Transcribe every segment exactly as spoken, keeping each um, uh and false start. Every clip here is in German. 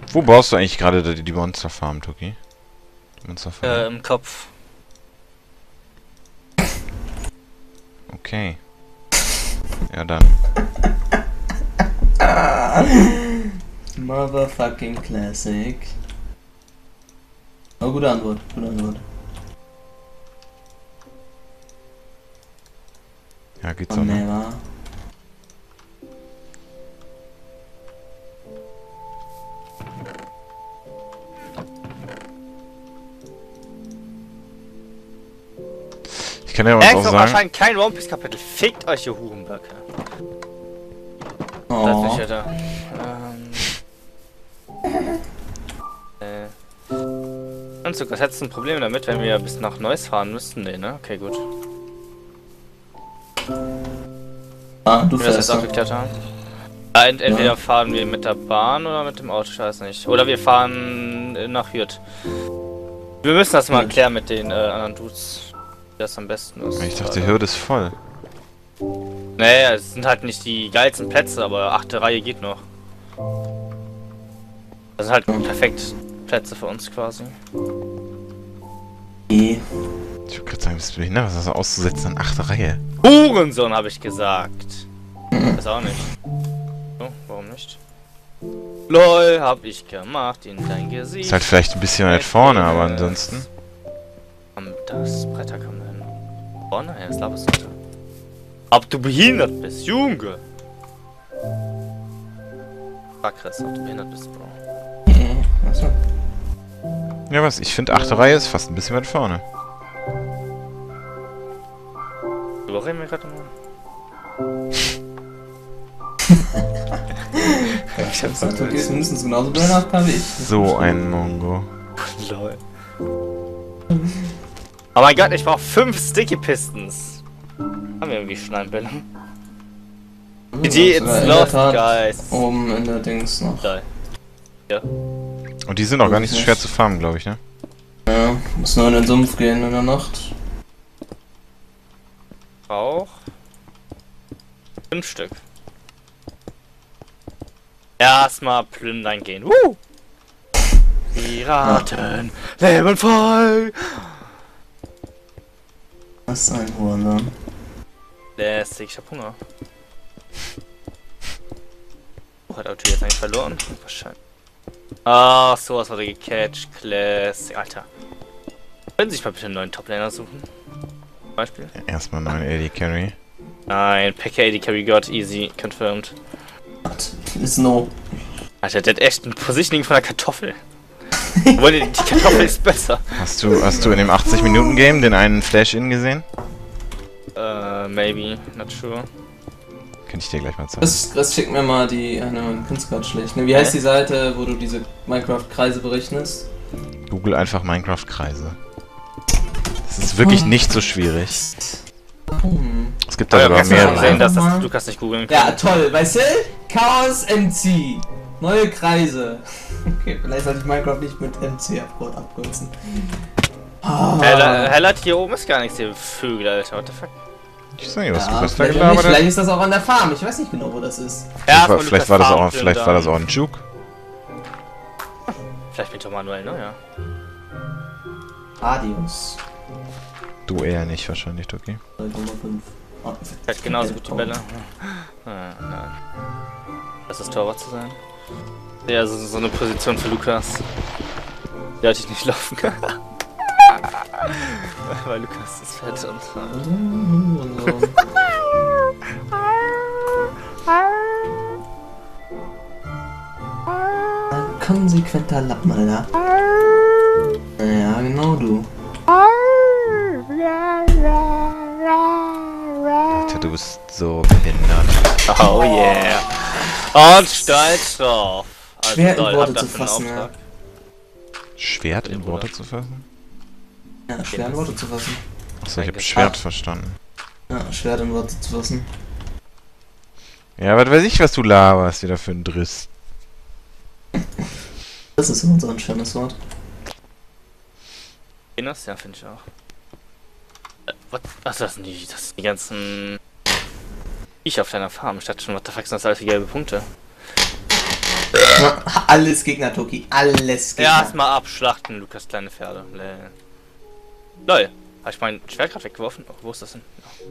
Wo baust du eigentlich gerade die, die Monsterfarm, Tuki? Monsterfarm? Äh, im Kopf. Okay. Ja, dann. Motherfucking Classic. Oh, gute Antwort, gute Antwort. Ja, geht's Oh, auch, nee, ne? wa? Ich kann ja was auch Exo sagen. anscheinend kein One Piece Kapitel. Fickt euch, ihr Hurenböcke. Das Oh. ist ja da. Ähm. Äh. Anzug, was hättest du ein Problem damit, wenn wir bis nach Neuss fahren müssten? Nee, ne? Okay, gut. Ah, du Wenn wir das fährst jetzt doch. aufgeklärt haben. Ja, ent entweder Ja. fahren wir mit der Bahn oder mit dem Auto, ich weiß nicht. Oder wir fahren äh, nach Hürth. Wir müssen das mal Hürth. klären mit den äh, anderen Dudes. Wie das am besten ist. Ich dachte, die Hürde ist voll. Naja, es sind halt nicht die geilsten Plätze, aber achte Reihe geht noch. Das sind halt perfekt Plätze für uns quasi. Nee. Ich würde gerade sagen, bist du behindert, was hast du auszusetzen an achte Reihe? Hurensohn, habe ich gesagt. Das auch nicht. So, warum nicht? LOL, hab ich gemacht in dein Gesicht. Ist halt vielleicht ein bisschen weit vorne, aber ansonsten. Am das Bretter kommt hin. Vorne? Ja, das laberst du nicht. Ob du behindert bist, Junge! Sag Chris, ob du behindert bist, Bro. Nee. Achso. Ja, was? Ich finde achte Reihe ist fast ein bisschen weit vorne. Worüber reden wir gerade mal? Ich hab's Du gehst mindestens genauso behindert wie ich. So ein Mongo. Lol. Oh mein Gott, ich brauch fünf Sticky Pistons. Haben wir irgendwie Schneinbälle? Die in it's der lost, Tat guys. Oben in der Dings noch. Lol. Ja. Und die sind auch gar nicht so schwer zu farmen, glaube ich, ne? Ja, muss nur in den Sumpf gehen in der Nacht. Brauch. Fünf Stück. Erstmal plündern gehen. Woo! Piraten leben frei! Was ist ein Huren Lässig, ich hab Hunger. Oh, hat Auto jetzt eigentlich verloren? Wahrscheinlich. Ach, sowas wurde gecatcht. Classic. Alter. Können Sie sich mal bitte einen neuen Toplaner suchen? Zum Beispiel? Erstmal neuen A D Carry. Nein, P K A D Carry got easy confirmed. What? Ist no. Alter, der hat echt ein Positioning von einer Kartoffel. Obwohl, die, die Kartoffel ist besser. Hast du, hast du in dem achtzig Minuten Game den einen Flash-In gesehen? Äh, maybe, not sure. Kann ich dir gleich mal zeigen. Chris, Chris schick mir mal die. Ah, ne, find's grad schlecht. Ne, wie heißt die Seite, wo du diese Minecraft-Kreise berechnest? Google einfach Minecraft-Kreise. Das ist wirklich nicht so schwierig. Hm. Es gibt da Aber sogar wir haben mehrere. gesehen, dass das Mal. Lukas nicht googeln kann. Ja, toll, weißt du? Chaos M C. Neue Kreise. Okay, vielleicht sollte ich Minecraft nicht mit M C abkür- abkürzen. Oh. Heller, Heller, hier oben ist gar nichts, hier Vögel, Alter. What the fuck? Ich weiß nicht, was Ja, du bist da vielleicht, auch nicht. gelabert hast. Vielleicht ist das auch an der Farm. Ich weiß nicht genau, wo das ist. Vielleicht, war, Erstmal vielleicht, Lukas war das auch, Farm vielleicht war das auch plündern. ein Juke. Vielleicht mit Tom Manuel, ne? Ja. Radius. Du eher nicht wahrscheinlich, Toki. drei Komma fünf. Oh, Vielleicht genauso gute Bälle. Ah, nein. Das ist Torwart zu sein. Ja, so, so eine Position für Lukas. Die hatte ich nicht laufen kann. Weil Lukas ist fett und. und so. Ein konsequenter Lappen, Alter. Ja, genau du. Alter, du bist so behindert. Oh yeah. Und stolz drauf. Also Schwer in toll, Worte habt zu dafür einen fassen, ja. Auftrag. Schwert in Worte zu fassen? Ja, schwer in Worte zu fassen. Achso, ich hab Danke. Schwert verstanden. Ja, schwer in Worte zu fassen. Ja, was weiß ich, was du laberst, wieder für ein Driss. Das ist immer so ein schönes Wort. Venus? Ja, finde ich auch. Äh, was? Achso, das sind die, das sind die ganzen... Ich auf deiner Farm. Ich dachte schon, what the fuck sind das alles für gelbe Punkte? Alles Gegner, Toki. Alles Gegner. Erstmal abschlachten, Lukas kleine Pferde. Lol. Lol. Hab ich mein Schwert gerade weggeworfen? Oh, wo ist das denn?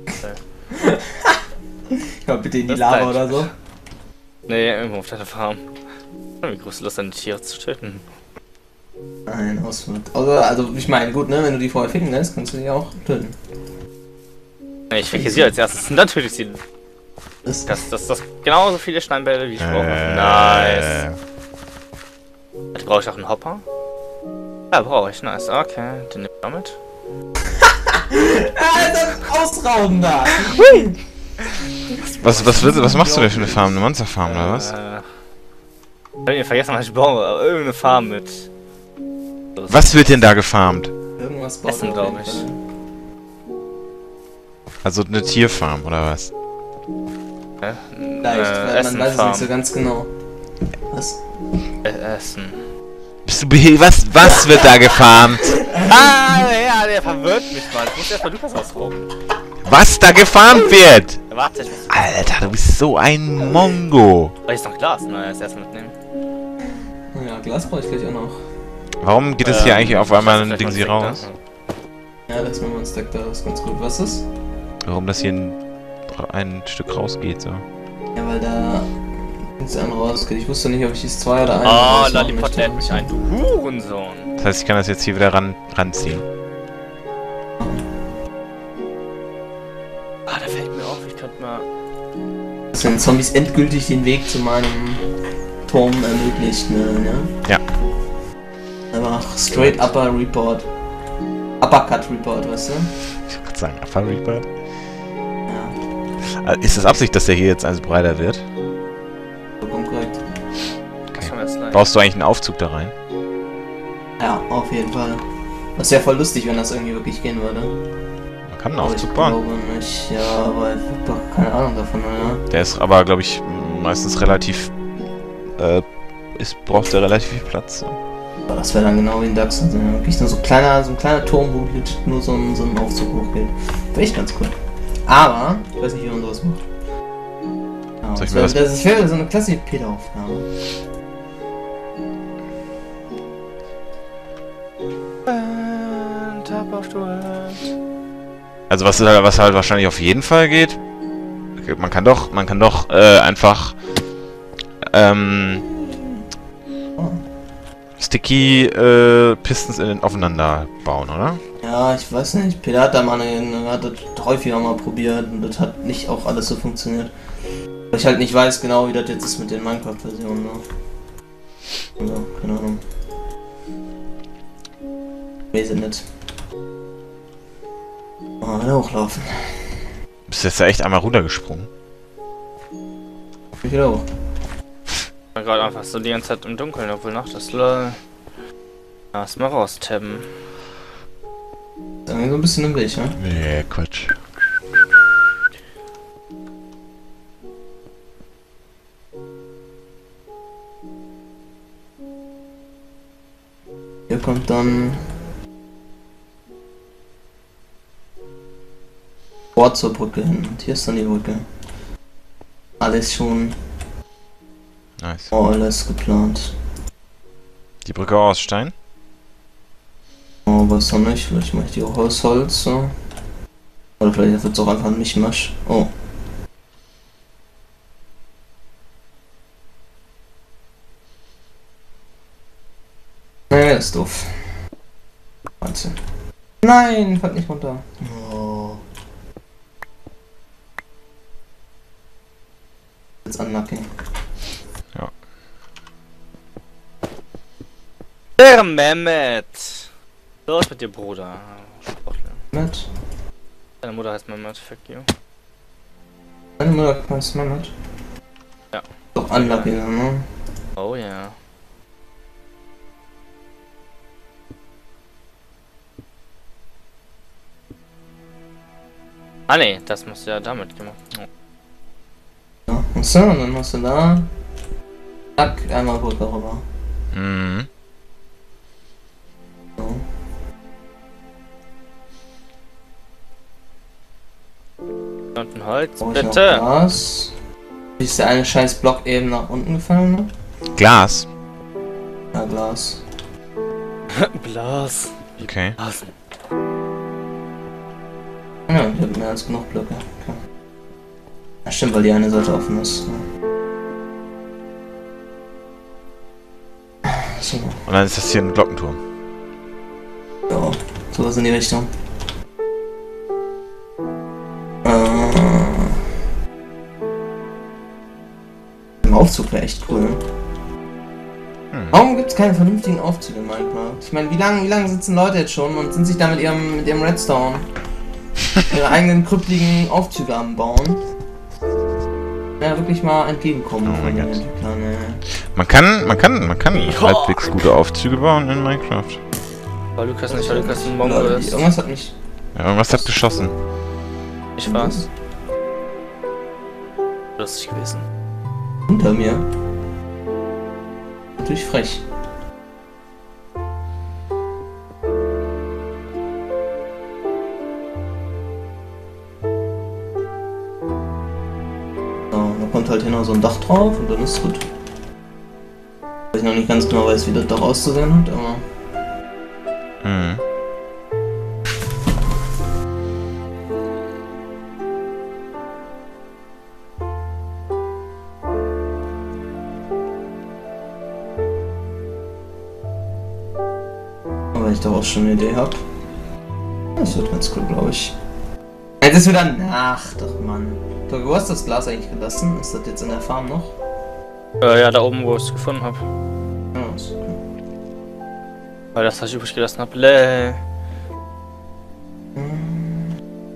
Oh, ja, bitte in die das Lava oder so. Nee, irgendwo auf deiner Farm. Wie große Lust, deine Tiere zu töten. Nein, Ausflug. Also, also, ich meine, gut, ne? Wenn du die vorher ficken lässt, kannst du die auch töten. Nee, ich ficke sie als erstes und dann töte ich sie. Das, Das, das, das genauso viele Steinbälle wie ich brauche. Äh, Nice. Warte, brauche ich auch einen Hopper? Ja, brauche ich. Nice. Okay, den nehme ich auch mit. Alter, ausrauben da! Was, was, willst, was machst du denn für eine Farm? Eine Monsterfarm oder was? Äh, ich hab ihn vergessen, was ich baue. aber Irgendeine Farm mit. Was wird denn da gefarmt? Irgendwas baut Essen, auf glaube jeden ich. Fall. Also eine Tierfarm oder was? Äh, Leicht, äh, weil man weiß es Farm. nicht so ganz genau. Was? Äh, Essen. Bist du be was, was wird da gefarmt? Ah, ja, der verwirrt mich mal. Ich muss erstmal Lukas ausrauben. Was da gefarmt wird? Ja, warte, ich muss. Alter, du bist so ein Mongo. Oh, ist noch Glas, ne? Das erstmal mitnehmen. Ja, Glas brauche ich gleich auch noch. Warum geht es hier Ähm, eigentlich auf einmal ein das ist Ding vielleicht sie mal ein raus? Stick, ne? Ja, lass mal mal ein Stack da, das ist ganz gut. Was ist? Warum das hier ein, ein Stück rausgeht so? Ja, weil da nichts an rausgeht. Ich wusste nicht, ob ich dies zwei oder ein. Oh, oder Lollipop lädt mich ein, du Hurensohn. Das heißt, ich kann das jetzt hier wieder ran, ranziehen. Ah, da fällt mir auf, ich könnte mal. Dass den Zombies endgültig den Weg zu meinem Turm ermöglicht, ne? ne? Ja. Einfach straight upper Report. Uppercut Report, weißt du? Ich wollte gerade sagen, Upper Reaper. Ja, Äh, Ist das Absicht, dass der hier jetzt also breiter wird? vollkommen korrekt. Das war mir jetzt leid. Baust du eigentlich einen Aufzug da rein? Ja, auf jeden Fall. Das wäre voll lustig, wenn das irgendwie wirklich gehen würde. Man kann einen Aber Aufzug ich bauen. glaube nicht, ja, aber ich hab doch keine Ahnung davon, oder? Der ist aber, glaube ich, meistens relativ... Äh, ist, braucht der relativ viel Platz. Aber das wäre dann genau wie ein Dachs. Also wirklich nur so kleiner, so ein kleiner Turm, wo legit nur so ein, so ein Aufzug hochgeht. Wäre echt ganz cool. Aber, ich weiß nicht, wie man sowas macht. Ja, Soll ich das mir wäre was- das wär so eine klassische Peter-Aufgabe. Top of the world. Also was, halt- was halt wahrscheinlich auf jeden Fall geht, man kann doch, man kann doch äh, einfach ähm, Oh. Sticky äh, Pistons in den aufeinander bauen, oder? Ja, ich weiß nicht. Peter hat da mal eine, hat das häufiger mal probiert und das hat nicht auch alles so funktioniert. Weil ich halt nicht weiß genau, wie das jetzt ist mit den Minecraft-Versionen. Ne? Also, keine Ahnung. Weiß ich nicht. Mal wieder hochlaufen. Bist du jetzt da echt einmal runtergesprungen? Ich wieder hoch. Ich war gerade einfach so die ganze Zeit im Dunkeln, obwohl Nacht ist. Lol. Erstmal raustabben. Ist irgendwie so ein bisschen im Weg, ne? Nee, Quatsch. Hier kommt dann Ort zur Brücke hin. Und hier ist dann die Brücke. Alles schon Nice. alles geplant. Die Brücke aus Stein? Oh, weiß noch nicht. Vielleicht mache ich die auch aus Holz. So. Oder vielleicht wird es auch einfach ein Mischmasch. Oh. Nee, ist doof. Wahnsinn. Nein, fällt nicht runter. Oh. Jetzt unlucky. Der Mehmet! Los mit dir, Bruder. Sportler. Mehmet? Deine Mutter heißt Mehmet, fuck you. Meine Mutter heißt Mehmet? Ja. Doch unlucky, ne? Oh ja. Ah ne, das musst du ja damit gemacht. Oh. Ja. Achso, und dann hast du da. Zack, einmal Brücke rüber. Mhm. So. Und ein Holz, Brauch ich noch bitte! Glas. Ist der eine scheiß Block eben nach unten gefallen, ne? Glas? Ja, Glas. Blas. Okay. Blasen. Ja, ich habe mehr als genug Blöcke. Okay. Ja, stimmt, weil die eine Seite offen ist. Ja. So. Und dann ist das hier ein Glockenturm. Ja, sowas in die Richtung. Äh, Im Aufzug wäre echt cool. Hm. Warum gibt es keine vernünftigen Aufzüge in Minecraft? Ich meine, wie lange wie lang sitzen Leute jetzt schon und sind sich da mit ihrem, mit ihrem Redstone ihre eigenen kryptigen Aufzüge am Bauen? Ja, wirklich mal entgegenkommen Oh mein von den Gott. Entwicklern, ey. Man kann, man kann, man kann Ja. halbwegs gute Aufzüge bauen in Minecraft. Weil Lukas nicht, weil Lukas ein Mongo Leute, ist. Irgendwas hat mich... Ja, irgendwas hat geschossen. Ich war's. Lustig gewesen. Unter mir. Natürlich frech. So, da kommt halt hier noch so ein Dach drauf und dann ist es gut. Weil ich noch nicht ganz genau weiß, wie das Dach auszusehen hat, aber... Hm. Aber ich da auch schon eine Idee habe. Das wird ganz cool, glaube ich. Jetzt ist wieder Nacht, ach Mann. Tobi, wo hast du das Glas eigentlich gelassen? Ist das jetzt in der Farm noch? Äh, ja, da oben, wo ich es gefunden habe. Ja, ist okay. Weil das, was ich übrig gelassen habe. Lä. Hm.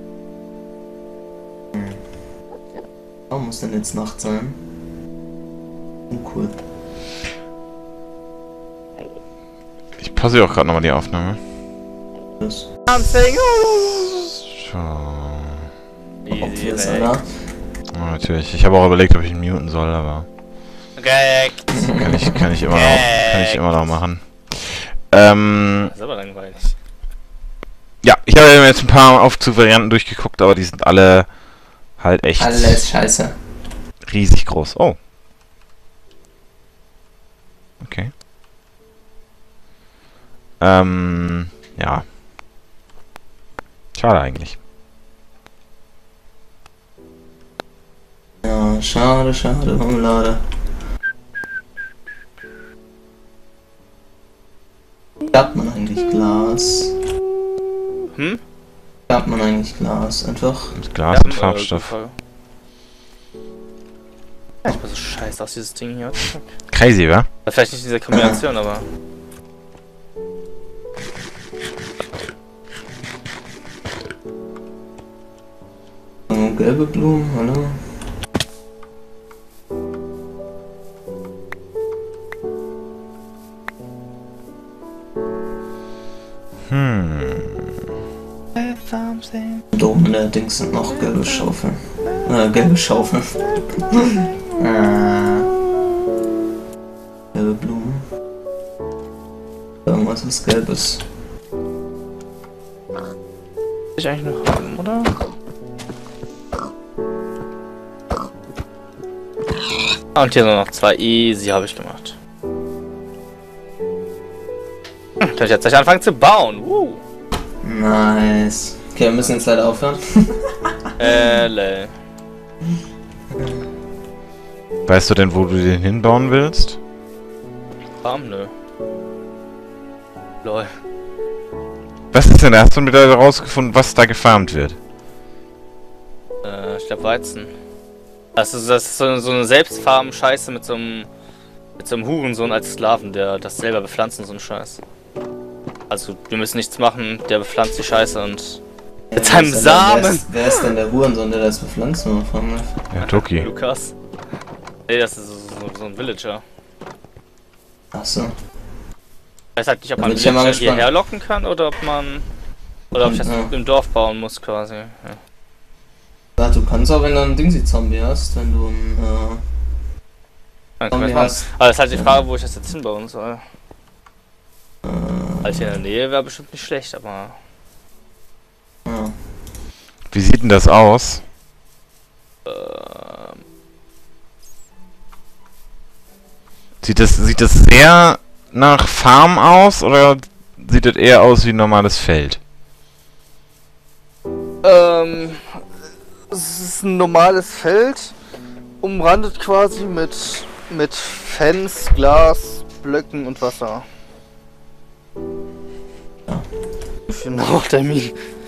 Hm. Warum muss denn jetzt Nacht sein? Uncool. Ich pausiere auch gerade nochmal die Aufnahme. Das. Something. So. Easy, Obvious, weg. Alter. Oh, natürlich. Ich habe auch überlegt, ob ich ihn muten soll, aber Korrekt. kann ich, kann ich immer noch, kann ich immer noch machen. Ähm, Das ist aber langweilig. ja, ich habe mir jetzt ein paar Aufzugvarianten durchgeguckt, aber die sind alle halt echt Alles scheiße. riesig groß. Oh. Okay. Ähm, ja. Schade eigentlich. Ja, schade, schade, Marmelade. Gab man eigentlich Glas? Hm? Gab man eigentlich Glas? Einfach. Mit Glas Ja, und äh, Farbstoff. gute Frage. Ja, ich bin so scheiße aus dieses Ding hier. Crazy, wa? Vielleicht nicht in dieser Kombination, aber. Oh, gelbe Blumen, hallo. Hm. Und oben in der Dings sind noch gelbe Schaufeln. Äh, gelbe Schaufeln. äh, gelbe Blumen. Irgendwas, was gelb ist. Ich eigentlich noch haben, oder? Ah, und hier sind noch zwei. Easy habe ich gemacht. Hm, kann ich jetzt gleich anfangen zu bauen. Woo. Nice. Okay, wir müssen jetzt leider aufhören. Äh, lol. Weißt du denn, wo du den hinbauen willst? Farm, nö. Lol. Was ist denn? Hast du wieder herausgefunden, was da gefarmt wird? Äh, ich glaube Weizen. Das ist, das ist so, so eine Selbstfarm-Scheiße mit so einem mit so einem Hurensohn als Sklaven, der das selber bepflanzt und so ein Scheiß. Also, wir müssen nichts machen, der bepflanzt die Scheiße und mit Ja, seinem wer ist denn der- Samen! Wer ist, wer ist denn der Hurensohn, der das bepflanzt? Nur fragen darf? Ja, Toki. Lukas. Nee, das ist so, so, so ein Villager. Achso. Ich weiß halt nicht, ob Da man bin ich ja mal Villager gespannt. hierher locken kann oder ob man. Oder ob ich das Ja. im Dorf bauen muss quasi. Ja. Ja, du kannst auch, wenn du einen Dingsy-Zombie hast, wenn du einen, äh, Dann kann Zombie ich machen. hast. Aber das ist halt die Ja. Frage, wo ich das jetzt hinbauen soll. Äh, Halt hier in der Nähe wäre bestimmt nicht schlecht, aber. ja. Wie sieht denn das aus? Ähm, Sieht das, sieht das sehr nach Farm aus oder sieht das eher aus wie ein normales Feld? Ähm, es ist ein normales Feld, umrandet quasi mit, mit Fans, Glas, Blöcken und Wasser. Ja. Genau, Termin.